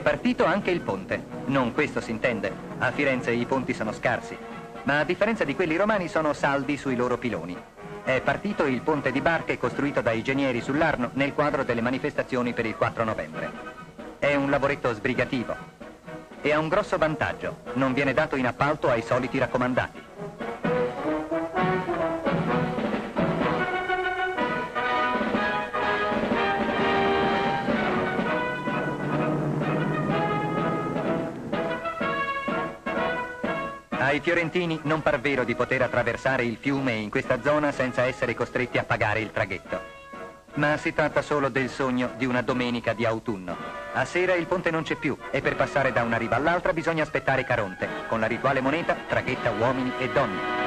partito anche il ponte. Non questo si intende. A Firenze i ponti sono scarsi, ma a differenza di quelli romani sono saldi sui loro piloni. È partito il ponte di barche costruito dai genieri sull'Arno nel quadro delle manifestazioni per il 4 novembre. È un lavoretto sbrigativo e ha un grosso vantaggio: non viene dato in appalto ai soliti raccomandati. Ai fiorentini non par vero di poter attraversare il fiume in questa zona senza essere costretti a pagare il traghetto. Ma si tratta solo del sogno di una domenica di autunno. A sera il ponte non c'è più e per passare da una riva all'altra bisogna aspettare Caronte, con la rituale moneta traghetta uomini e donne.